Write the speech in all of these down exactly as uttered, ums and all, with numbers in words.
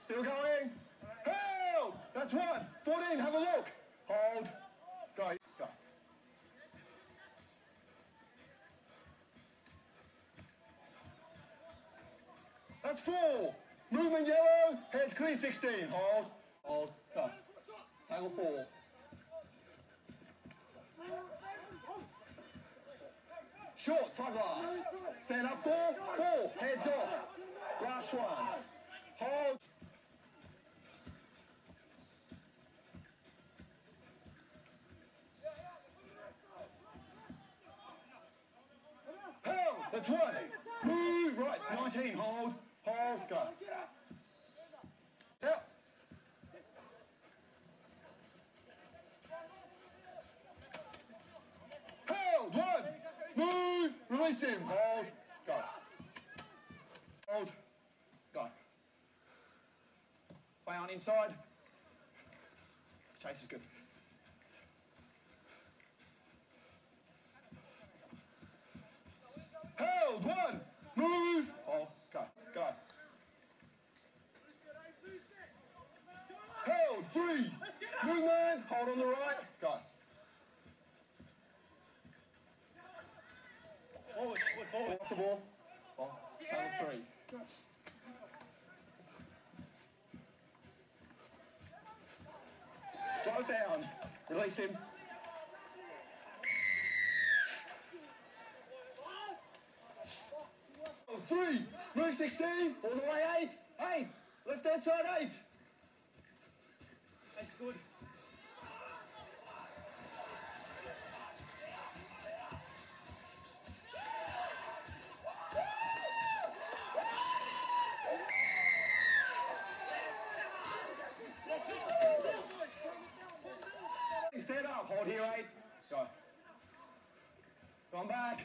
Still going. Held. That's one. fourteen, have a look. Hold. Go. Go. That's four. Movement yellow. Heads clear sixteen. Hold. Hold. Go. Tackle four. Short, front last. Stand up four. Four. Heads off. Last one. Hold. Held. That's one. Move. Right. nineteen. Hold. Hold. Go. Out. Held. One. Move. Release him. Hold. Go. Hold. Go. Play on inside. Chase is good. Held. One. Move. Hold. Go. Go. Held. Three. Move man. Hold on the right. Go. Forward. Forward. Forward. Off the ball. Oh, seven three. Drive down. Release him. Three. Move sixteen. All the way eight. Eight. Left hand side eight. That's good. Stand up. Hold here eight. Go. Come back.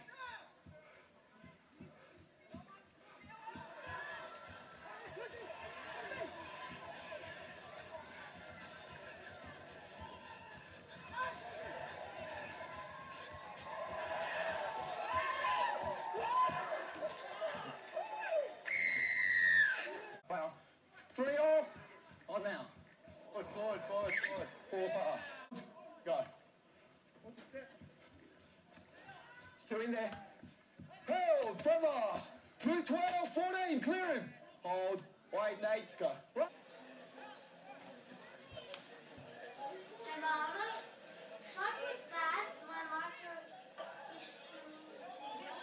Well, three off. On now. Forward, forward, forward, forward. Four pass. Go. It's two in there. Held. Front pass. Two twelve, fourteen. Clear him. Hold. Wait, Nate. Go. Right. Hey, Mama. Look at that. My marker is stinging to you.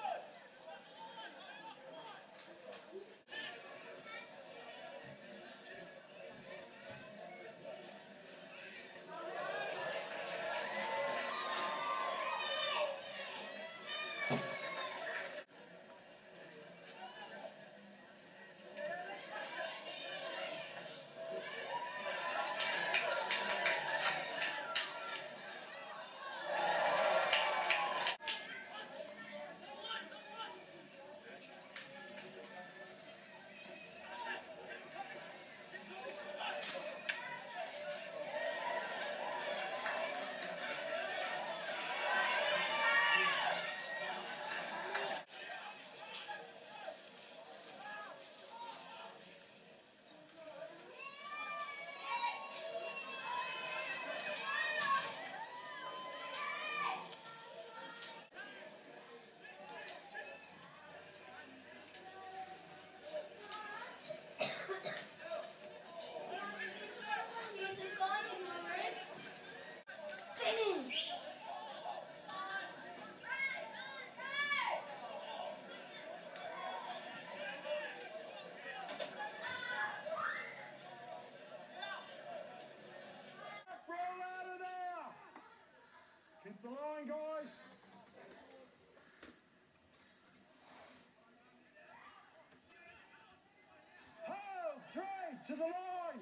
Finish! Roll out of there. Keep the line, guys. Hold, trade to the line.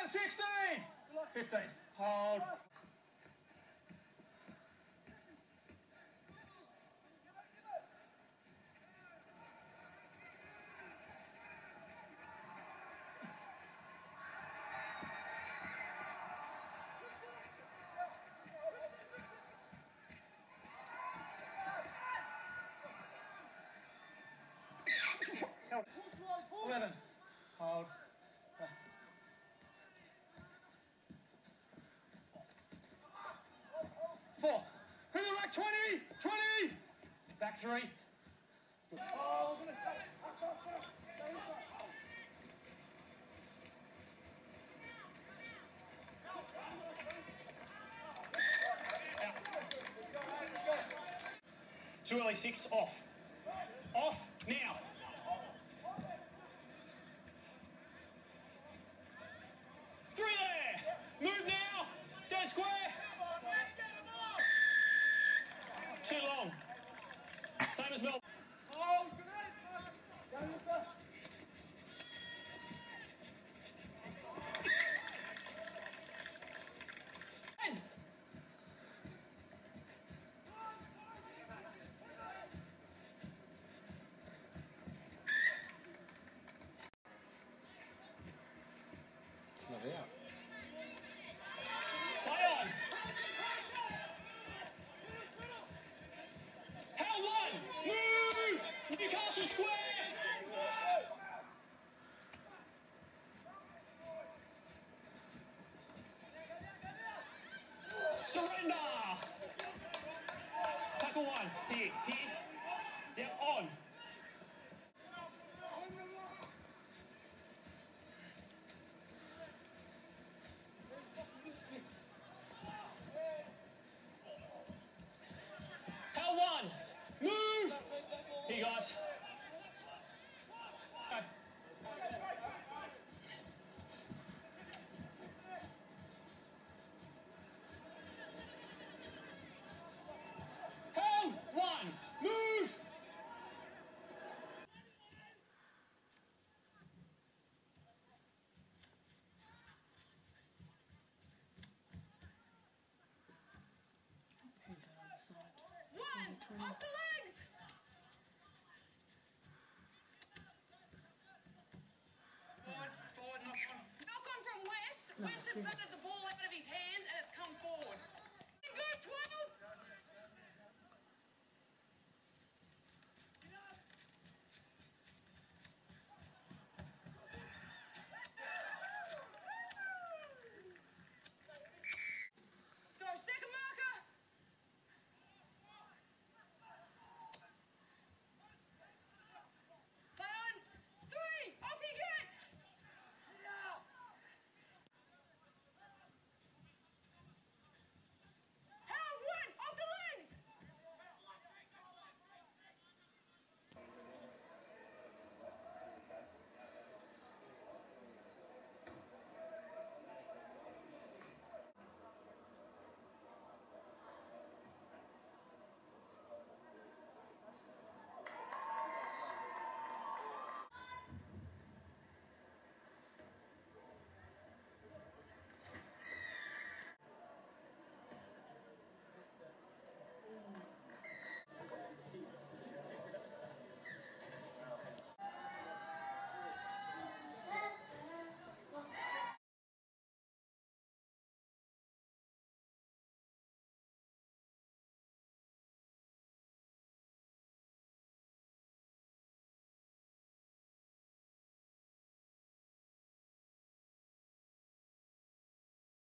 sixteen. fifteen. Hold. eleven. Hold. Four. Who the right? twenty. twenty. Back three. Oh, too early, six. Off. Off now. Three there. Move now. Set square. Too long. Same as Mel. It's not out.